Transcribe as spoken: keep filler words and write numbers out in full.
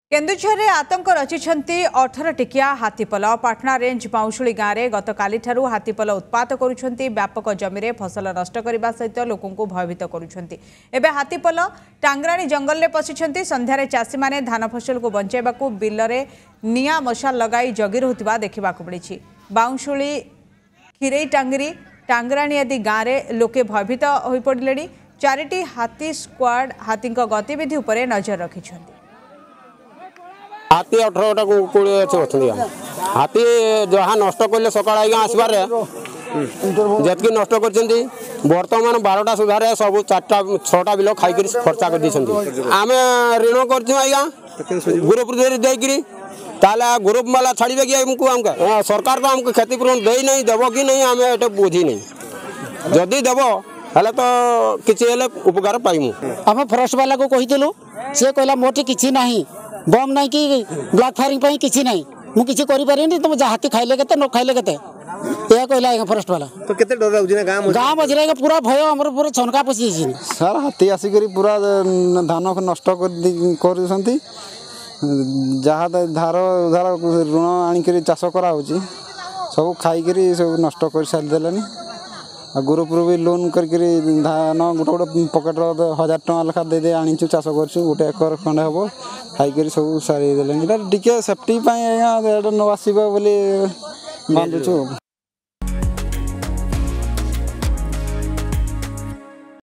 केन्दुझर आतंक रचिंट अठर टिकिया हाथीपल पाटना रेंज बाउंशुली गाँव में गत काली हाथीपल उत्पात करुंच व्यापक जमी फसल नष्ट करने सहित लोक भयभीत करुंच हाथीपल टांगराणी जंगल में पशिंट संध्यारे चाषी मैंने धान फसल को बचाइबा बिल में निआ मशाल लगाई जगी रुवा देखा मिली। बाउंशुली खीरई टांगरी टांगराणी आदि गाँव में लोके भयभीत हो पड़े। चारिटी हाथी स्क्वाड हाथी गतिविधि उपर नजर रखिंट। हाथी अठर कोड़े अच्छे हाथी जहाँ नष्ट कले सकाल आज्ञा आसबार जी नष्ट कर बर्तमान बारटा सुधार सब चार्टा छटा बिल खाई खर्चा कर आम ऋण करज्ञा ग्रुप देकरी ग्रुप वाला छाड़े कि आमको आम सरकार तो आमको क्षतिपूरण दे नहीं देव कि नहीं आम ये बुझी नहीं जदि देव हेल्ले तो किसी उपकार पाइमु। आम फरेस्ट वाला को कहीलु सी कहला मोटी किसी ना बम ना कि ब्लैक फायरिंग किसी ना मुझे करें तुम हाथी खाइले के न खाइले के यह कहला फरेस्ट वाला तो केते डर लाଗୁଛି ना गांव गांव मझे पूरा भय हमर पूरा छनका पसी सर हाथी आसिक पूरा धान को नष्ट कर जहाँ धार उधार ऋण आनिक चाष करा सब खाई सब नष्ट कर सारी ग्रुप भी लोन कर धान गोटे गोटे पकेट हजार टका लेखा दे दे आनी चाष कर गोटे एकर खंडे हम खाई सब सारी टे सेफ्टी न आसो बोली मानुचु।